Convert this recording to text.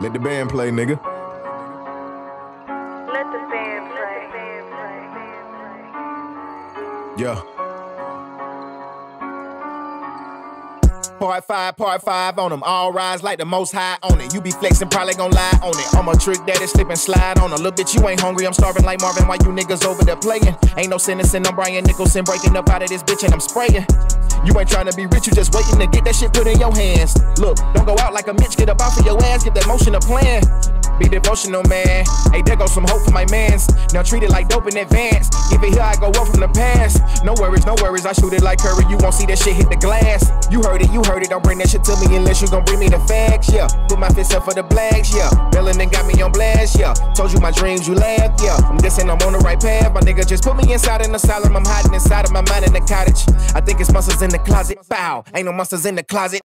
Let the band play, nigga. Let the band play. Yeah. Part five on them. All rise like the most high on it. You be flexing, probably gon' lie on it. I'm a trick daddy, slip and slide on a little bitch. You ain't hungry, I'm starving like Marvin. Why you niggas over there playing? Ain't no sentencing, I'm Brian Nicholson. Breaking up out of this bitch and I'm spraying. You ain't trying to be rich, you just waiting to get that shit put in your hands. Look, don't go out like a bitch, get up off of your ass, get that motion a plan. Be devotional, man. Hey, there goes some hope for my mans. Now treat it like dope in advance. Give it here, I go up from the past. No worries, I shoot it like Curry. You won't see that shit hit the glass. You heard it, don't bring that shit to me unless you gon' bring me the facts, yeah. Put my fist up for the blacks, yeah. Melanin got me on blast, yeah. Told you my dreams, you laughed, yeah. I'm guessing I'm on the right path. My nigga just put me inside an asylum. I'm hiding inside of my mind in the cottage. I think it's monsters in the closet. Bow, ain't no monsters in the closet.